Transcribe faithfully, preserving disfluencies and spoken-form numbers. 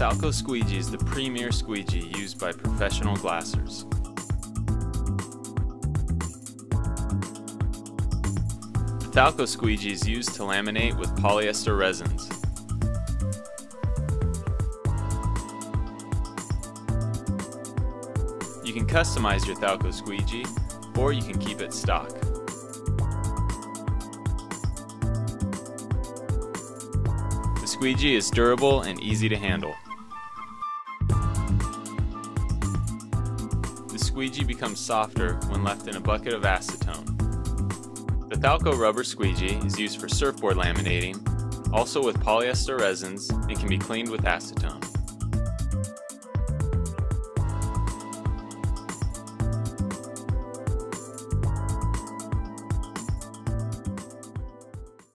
Thalco Squeegee is the premier squeegee used by professional glassers. The Thalco Squeegee is used to laminate with polyester resins. You can customize your Thalco Squeegee, or you can keep it stock. The squeegee is durable and easy to handle. The squeegee becomes softer when left in a bucket of acetone. The Thalco rubber squeegee is used for surfboard laminating, also with polyester resins, and can be cleaned with acetone.